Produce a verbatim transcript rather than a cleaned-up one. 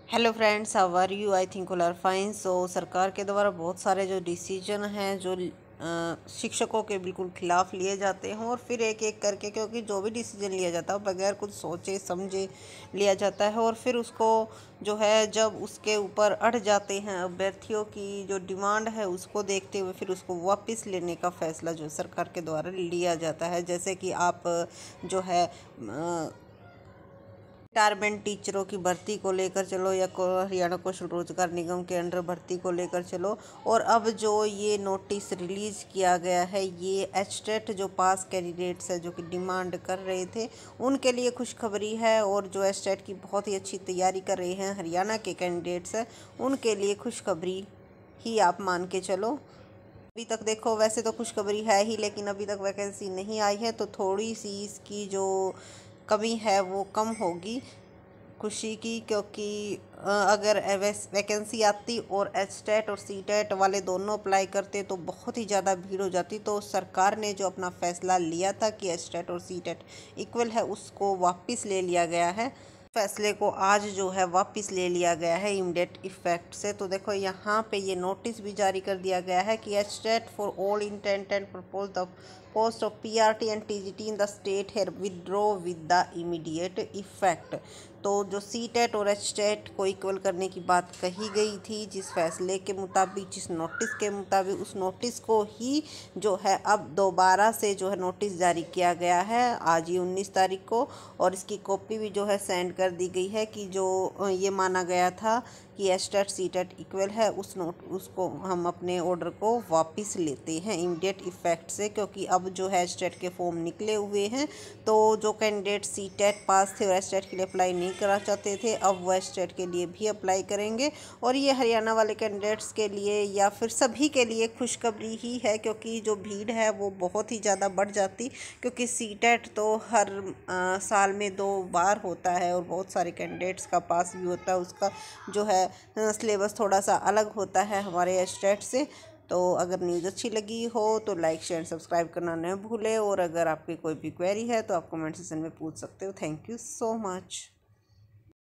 Hello friends, how are you? I think all are fine. So सरकार के द्वारा बहुत सारे जो डिसीजन हैं जो अ, शिक्षकों के बिल्कुल खिलाफ लिए जाते हैं और फिर एक एक करके, क्योंकि जो भी डिसीजन लिया जाता है बगैर कुछ सोचे समझे लिया जाता है और फिर उसको जो है जब उसके ऊपर अड़ जाते हैं अभ्यर्थियों की जो डिमांड है उसको देखते हुए फिर उसको वापस लेने का फैसला जो सरकार के द्वारा लिया जाता है। जैसे कि आप जो है रिटायरमेंट टीचरों की भर्ती को लेकर चलो या को हरियाणा कौशल रोजगार निगम के अंडर भर्ती को लेकर चलो। और अब जो ये नोटिस रिलीज़ किया गया है ये एचटेट जो पास कैंडिडेट्स है जो कि डिमांड कर रहे थे उनके लिए खुशखबरी है, और जो एचटेट की बहुत ही अच्छी तैयारी कर रहे हैं हरियाणा के कैंडिडेट्स हैं उनके लिए खुशखबरी ही आप मान के चलो। अभी तक देखो वैसे तो खुशखबरी है ही, लेकिन अभी तक वैकेंसी नहीं आई है तो थोड़ी सी इसकी जो कमी है वो कम होगी खुशी की, क्योंकि अगर वैकेंसी आती और एच टेट और सी टेट वाले दोनों अप्लाई करते तो बहुत ही ज़्यादा भीड़ हो जाती। तो सरकार ने जो अपना फैसला लिया था कि एच टेट और सी टेट इक्वल है उसको वापस ले लिया गया है। फैसले को आज जो है वापस ले लिया गया है इमीडिएट इफेक्ट से। तो देखो यहाँ पे ये नोटिस भी जारी कर दिया गया है कि H TET for all intent and propose the post of P R T and T G T in the state here withdraw with the immediate effect. तो जो सी टेट और एच टेट को इक्वल करने की बात कही गई थी जिस फैसले के मुताबिक, जिस नोटिस के मुताबिक, उस नोटिस को ही जो है अब दोबारा से जो है नोटिस जारी किया गया है आज ही उन्नीस तारीख को, और इसकी कॉपी भी जो है सेंड कर दी गई है कि जो ये माना गया था कि H TET C TET equal है उस नोट उसको हम अपने ऑर्डर को वापस लेते हैं इमीडिएट इफेक्ट से, क्योंकि अब जो है एच टेट के फॉर्म निकले हुए हैं। तो जो कैंडिडेट सी टेट पास थे और एच टेट के लिए अप्लाई नहीं करा चाहते थे अब वो एच टेट के लिए भी अप्लाई करेंगे। और ये हरियाणा वाले कैंडिडेट्स के लिए या फिर सभी के लिए खुशखबरी ही है, क्योंकि जो भीड़ है वो बहुत ही ज़्यादा बढ़ जाती, क्योंकि सी टेट तो हर आ, साल में दो बार होता है और बहुत सारे कैंडिडेट्स का पास भी होता है। उसका जो है सिलेबस थोड़ा सा अलग होता है हमारे एच टेट से। तो अगर न्यूज़ अच्छी लगी हो तो लाइक शेयर सब्सक्राइब करना न भूलें, और अगर आपकी कोई भी क्वेरी है तो आप कमेंट सेक्शन में पूछ सकते हो। Thank you so much.